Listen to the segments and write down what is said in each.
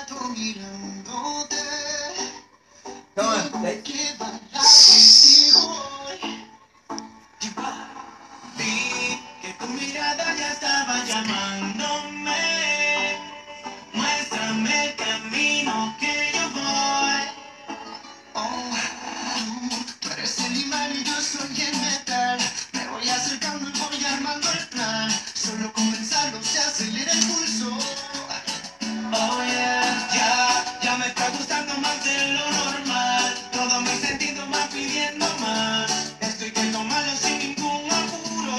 rato mirándote. Come on. Que bailar contigo hoy. Vi que tu mirada ya estaba llamándome. Muéstrame el camino que yo voy. Oh, tú eres el imán y yo soy el metal. Me voy acercando y voy armando el plan. Solo con pensarlo se acelera el pulso. Oh yeah, ya me está gustando más de lo normal. Todos mis sentidos van pidiendo más. Estoy que tomarlo sin ningún apuro.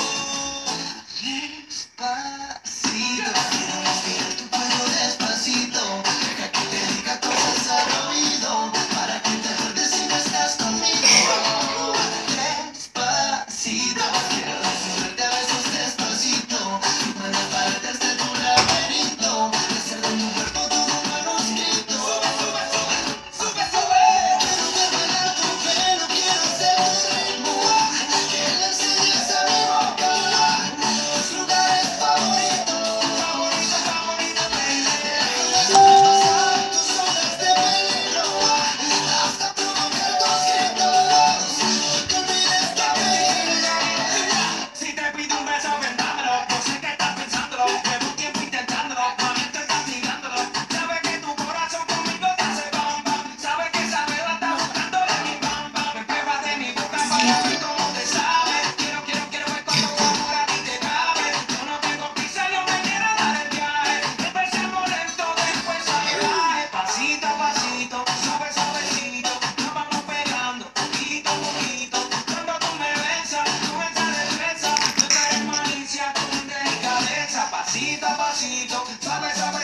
Despacito, quiero respirar tu cuello despacito. Deja que te diga cosas al oído, para que te acuerdes si no estás conmigo. Despacito, quiero desnudarte a besos despacito. Para pararte hasta tu laberinto, hacer de tu cuerpo todo un manuscrito. Sube, sube. Quiero ver bailar tu pelo, quiero ser tu ritmo. Que le enseñes a mi boca tus lugares favoritos, favoritos, favoritos, baby. Déjame pasar tus zonas de peligro, hasta provocar tus gritos. No te olvides que si te pido un beso, ven dámelo. Yo sé que estás pensándolo, llevo un tiempo intentándolo. Mami, estoy castigándolo. Sabes que tu corazón conmigo te hace bam bam. Sabes que esa vela está buscando de mi bam bam. Me pruebas de mi boca para ver cómo te sabe. Quiero ver cuánto amor a ti te cabe. Yo no tengo prisa, yo me quiero dar el viaje. Empecemos lento, después salvaje. Pasito a pasito, suave suavecito, nos vamos pegando poquito a poquito. Cuando tú me besas, con esa destreza, no traes malicia con delicadeza. Pasito a pasito, suave suave.